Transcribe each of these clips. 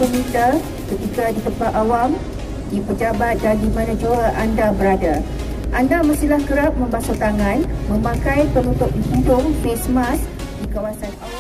meter ketika di tempat awam, di pejabat dan di mana jua anda berada. Anda mestilah kerap membasuh tangan, memakai penutup hidung face mask di kawasan awam.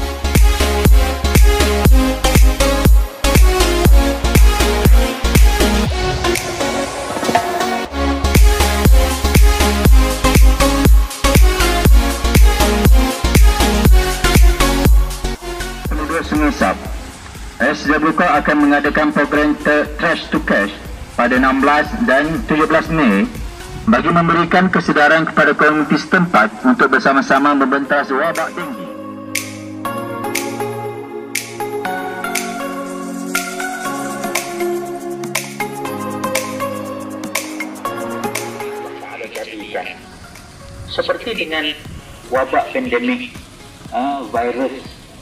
Sengisap, SWK akan mengadakan program Trash to Cash pada 16 dan 17 Mei bagi memberikan kesedaran kepada komuniti setempat untuk bersama-sama membentas wabak tinggi. Seperti dengan wabak pandemik virus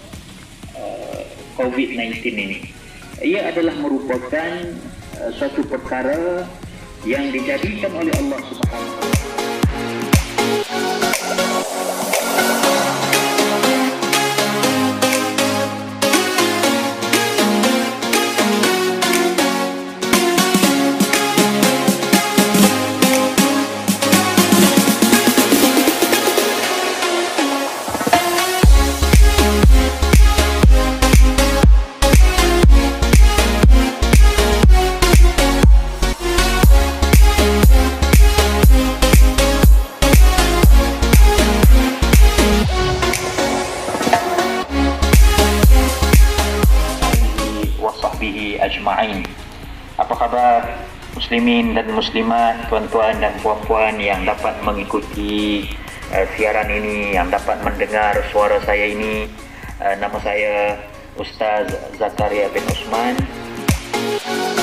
COVID-19 ini, ia adalah merupakan suatu perkara yang dijadikan oleh Allah Subhanahu wa Taala. Ajma'in. Apa khabar muslimin dan muslimat, tuan-tuan dan puan-puan yang dapat mengikuti siaran ini, yang dapat mendengar suara saya ini. Nama saya Ustaz Zakaria bin Osman.